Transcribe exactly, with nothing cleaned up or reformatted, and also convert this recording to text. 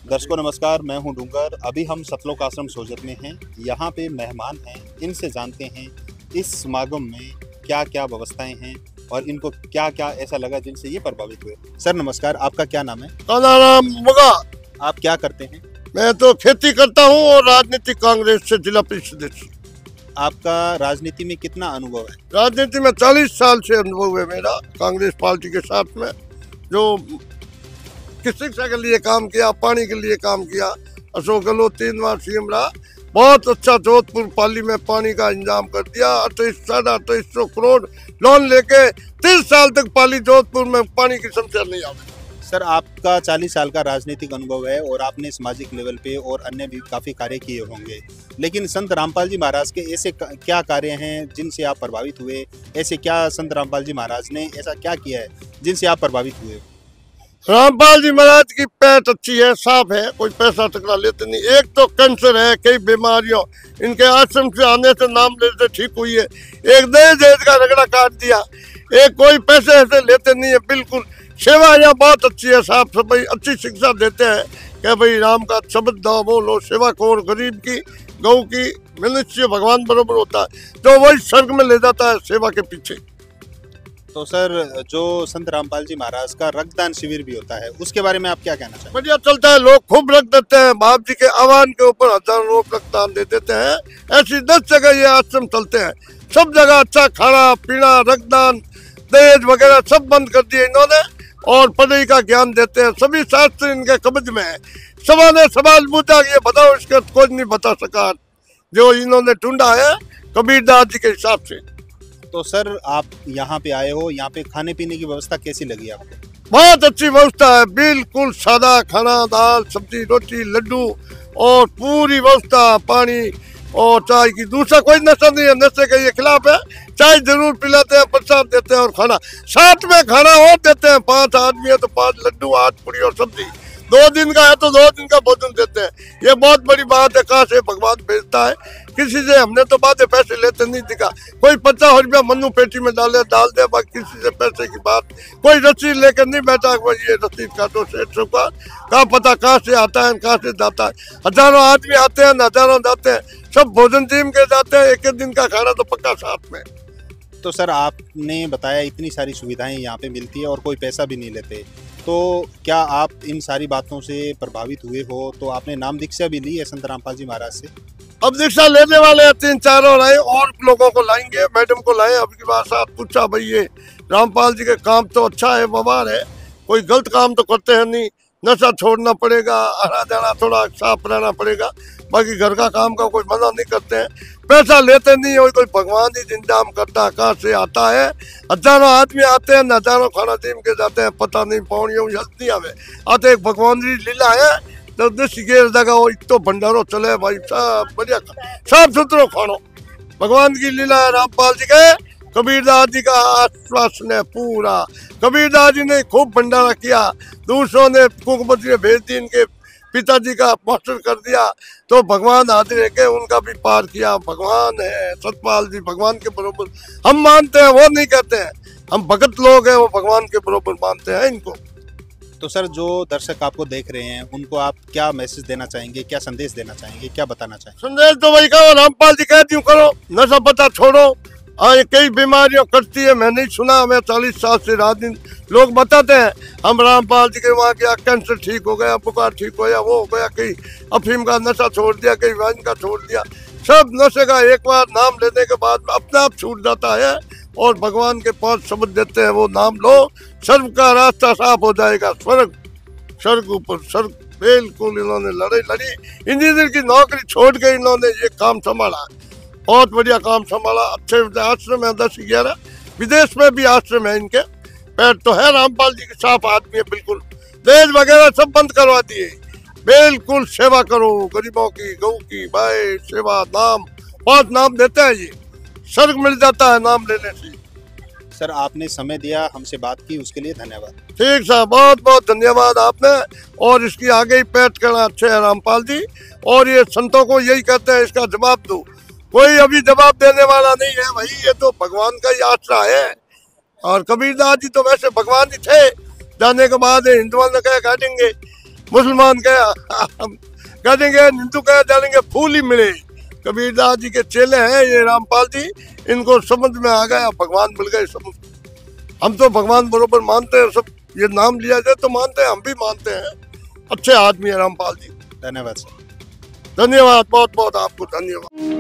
दर्शकों नमस्कार, मैं हूं डूंगर। अभी हम सतलोक आश्रम सोजत में हैं। यहाँ पे मेहमान हैं, इनसे जानते हैं इस समागम में क्या क्या व्यवस्थाएं हैं और इनको क्या क्या ऐसा लगा जिनसे ये प्रभावित हुए। सर नमस्कार, आपका क्या नाम है? नाम मुगा। आप क्या करते हैं? मैं तो खेती करता हूँ और राजनीतिक कांग्रेस से जिला परिषद सदस्य। आपका राजनीति में कितना अनुभव है? राजनीति में चालीस साल से अनुभव है मेरा कांग्रेस पार्टी के साथ में, जो शिक्षा के लिए काम किया, पानी के लिए काम किया। अशोक गहलोत तीन बार सीएम रहा, बहुत अच्छा जोधपुर पाली में पानी का इंतजाम कर दिया। अट्ठाईस साढ़े अट्ठाईस सौ करोड़ लोन लेके तीस साल तक पाली जोधपुर में पानी की समस्या नहीं आ गई। सर आपका चालीस साल का राजनीतिक अनुभव है और आपने सामाजिक लेवल पे और अन्य भी काफ़ी कार्य किए होंगे, लेकिन संत रामपाल जी महाराज के ऐसे क्या कार्य हैं जिनसे आप प्रभावित हुए? ऐसे क्या संत रामपाल जी महाराज ने ऐसा क्या किया है जिनसे आप प्रभावित हुए? रामपाल जी महाराज की पेट अच्छी है, साफ है, कोई पैसा टकरा लेते नहीं। एक तो कैंसर है, कई बीमारियों इनके आश्रम से आने से नाम लेते ठीक हुई है। एक दहेज दहेज का रगड़ा काट दिया, एक कोई पैसे ऐसे लेते नहीं है। बिल्कुल सेवा यहाँ बहुत अच्छी है, साफ सफाई, अच्छी शिक्षा देते हैं कि भाई राम का शब्द दा बोलो, सेवा करो, गरीब की गौ की मनुष्य भगवान बराबर होता है, तो वही स्वर्ग में ले जाता है सेवा के पीछे। तो सर जो संत रामपाल जी महाराज का रक्तदान शिविर भी होता है, उसके बारे में आप क्या कहना चाहते हैं? बढ़िया चलता है, लोग खूब रक्त देते हैं। बाप जी के आह्वान के ऊपर हजारों लोग रक्तदान दे देते हैं। ऐसी दस जगह ये आश्रम चलते हैं, सब जगह अच्छा खाना पीना, रक्तदान, दहेज वगैरह सब बंद कर दिए इन्होंने और पढ़ाई का ज्ञान देते हैं। सभी शास्त्र इनके कब्ज में है। सभा ने सवाल पूछा ये बताओ, इसका कोई नहीं बता सका जो इन्होंने ढूंढा है कबीरदास जी के हिसाब से। तो सर आप यहाँ पे आए हो, यहाँ पे खाने पीने की व्यवस्था कैसी लगी आपको? बहुत अच्छी व्यवस्था है, बिल्कुल सादा खाना, दाल सब्जी रोटी लड्डू और पूरी व्यवस्था, पानी और चाय की। दूसरा कोई नशा नहीं है, नशे के ये खिलाफ है। चाय जरूर पिलाते हैं, प्रसाद देते हैं और खाना साथ में खाना और देते हैं। पांच आदमी है तो पांच लड्डू, आठ पूरी और सब्जी। दो दिन का है तो दो दिन का भोजन देते हैं। ये बहुत बड़ी बात है, कहाँ से भगवान भेजता है। किसी से हमने तो बातें पैसे लेते नहीं दिखा। कोई पचास रुपया मनु पेटी में डाले डाल दे, बाकी किसी से पैसे की बात। कोई रसीद लेकर नहीं बैठा, ये रसीद काटो सेठ का, कहाँ पता कहाँ से आता है कहाँ से जाता है। हजारों आदमी आते हैं, हजारों जाते हैं, सब भोजन टीम के जाते हैं। एक एक दिन का खाना तो पक्का साथ में। तो सर आपने बताया इतनी सारी सुविधाएं यहाँ पे मिलती है और कोई पैसा भी नहीं लेते, तो क्या आप इन सारी बातों से प्रभावित हुए हो? तो आपने नाम दीक्षा भी ली है संत रामपाल जी महाराज से? अब दीक्षा लेने वाले हैं, तीन चार और आए, और लोगों को लाएंगे, मैडम को लाए। अब की बात साथ पूछा भाई ये रामपाल जी के काम तो अच्छा है, व्यवहार है, कोई गलत काम तो करते हैं नहीं। नशा छोड़ना पड़ेगा, आना जाना थोड़ा साफ रहना पड़ेगा, बाकी घर का काम का कोई मना नहीं करते हैं। पैसा लेते नहीं है, कोई भगवान ही इंतजाम करता है, कहाँ से आता है। हजारों आदमी आते हैं, हजारों खाना टीम के जाते हैं, पता नहीं पौड़ियों जल्दी आवे आते। एक भगवान जी लीला है तो जगह तो भंडारो चले भाई, सब बढ़िया साफ सुथरो खानो। भगवान की लीला है, रामपाल जी के कबीरदास जी का आश्वासन है पूरा। कबीरदास जी ने खूब भंडारा किया, दूसरों ने कुकमती ने भेज दी, इनके पिताजी का मास्टर कर दिया, तो भगवान हाजिर है के उनका भी पार किया। भगवान है सतपाल जी, भगवान के बरोबर हम मानते हैं, वो नहीं कहते हैं। हम भगत लोग हैं, वो भगवान के बरोबर मानते हैं इनको। तो सर जो दर्शक आपको देख रहे हैं उनको आप क्या मैसेज देना चाहेंगे, क्या संदेश देना चाहेंगे, क्या बताना चाहेंगे? संदेश तो वही कहो, रामपाल जी कहती हूँ करो, नशा पता छोड़ो। हाँ ये कई बीमारियों करती है, मैं नहीं सुना, हमें चालीस साल से रात दिन लोग बताते हैं हम रामपाल जी के वहाँ गया, कैंसर ठीक हो गया, बुखार ठीक हो गया, वो हो गया, कहीं अफीम का नशा छोड़ दिया, कहीं वाइन का छोड़ दिया। सब नशे का एक बार नाम लेने के बाद अपने आप छूट जाता है और भगवान के पास शब्द देते हैं, वो नाम लो, स्वर्ग का रास्ता साफ हो जाएगा। स्वर्ग स्वर्ग ऊपर स्वर्ग। बिल्कुल इन्होंने लड़ाई लड़ी, इंजीनियर की नौकरी छोड़ के इन्होंने ये काम संभाला, बहुत बढ़िया काम संभाला। अच्छे आश्रम है, दस ग्यारह विदेश में भी आश्रम है इनके। पेट तो है, रामपाल जी के साफ आदमी है बिल्कुल। दहेज वगैरह सब बंद करवा दिए, बिल्कुल सेवा करो, गरीबों की गौ की भाई सेवा। नाम पांच नाम देते हैं, ये स्वर्ग मिल जाता है नाम लेने से। सर आपने समय दिया, हमसे बात की, उसके लिए धन्यवाद। ठीक सर, बहुत बहुत धन्यवाद आपने। और इसकी आगे ही पेट करना अच्छे है रामपाल जी, और ये संतों को यही कहते हैं इसका जवाब दो। कोई अभी जवाब देने वाला नहीं है भाई, ये तो भगवान का ही आसरा है। और कबीरदास जी तो वैसे भगवान ही थे, जाने के बाद हिंदुओं ने कहा काटेंगे, मुसलमान कहे कह देंगे, हिंदू कह डालेंगे फूल ही मिले। कबीरदास जी के चेले हैं ये रामपाल जी, इनको समझ में आ गया, भगवान मिल गए सब। हम तो भगवान बरोबर मानते हैं सब, ये नाम लिया जाए तो मानते हैं, हम भी मानते हैं। अच्छे आदमी है रामपाल जी। धन्यवाद सर। धन्यवाद, बहुत बहुत आपको धन्यवाद।